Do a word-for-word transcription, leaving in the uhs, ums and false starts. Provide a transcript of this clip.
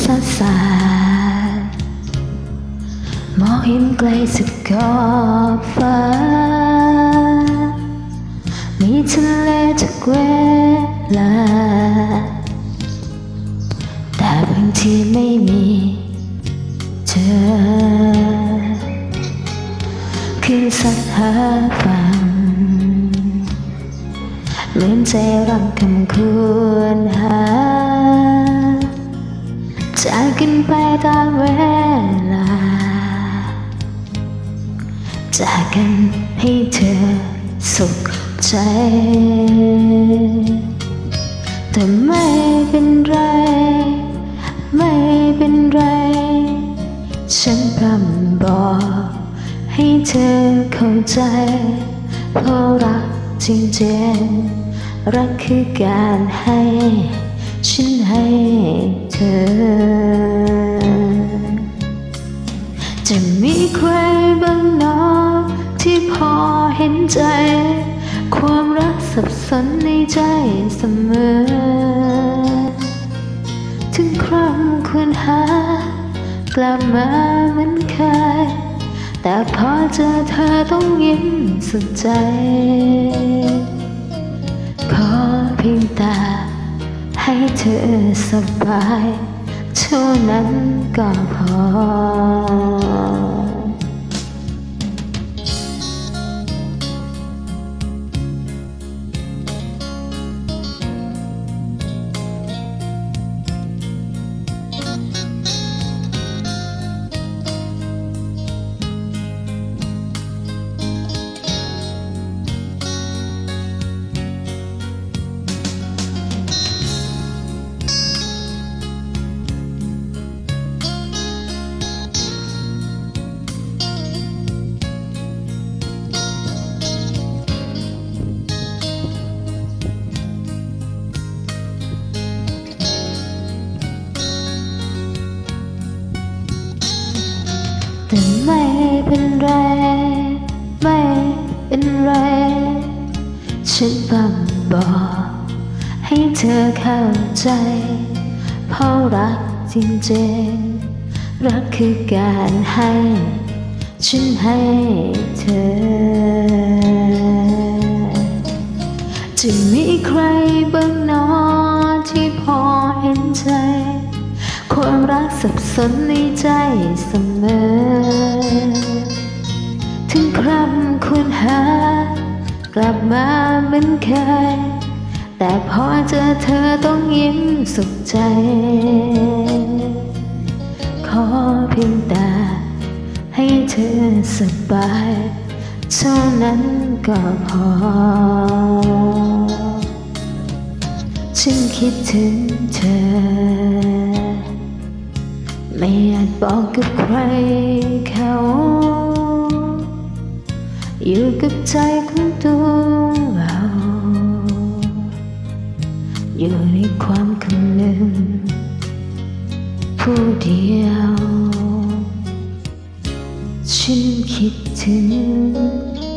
ซาซาดมองเห็นไกลสุดขอบฟ้ามีทะเลทุกเวลาแต่บางทีไม่มีเธอขึ้นสักหาฟังเหมือนใจรักคำควรหาจากกันไปตามเวลาจากกันให้เธอสุขใจแต่ไม่เป็นไรไม่เป็นไรฉันพร่ำบอกให้เธอเข้าใจเพราะรักจริงๆรักคือการให้ฉันให้เธอจะมีใครบ้างหนอที่พอเห็นใจความรักสับสนในใจเสมอถึงครั้งควรหากลับมาเหมือนเคยแต่พอเจอเธอต้องยิ้มสุดใจขอเพียงแต่ให้เธอสบายเท่านั้นก็พอแต่ไม่เป็นไรไม่เป็นไรฉันบังบอกให้เธอเข้าใจเพราะรักจริงๆรักคือการให้ฉันให้เธอจะมีใครบ้างหนอที่พอเห็นใจความรักสับสนในใจเสมอถึงครั้งควรหากลับมาเหมือนเคยแต่พอเจอเธอต้องยิ้มสุขใจขอเพียงแต่ให้เธอสบายเท่านั้นก็พอฉันคิดถึงเธอไม่อาจบอกกับใครเขาอยู่กับใจของตัวเราอยู่ในความคำนึงผู้เดียวฉันคิดถึง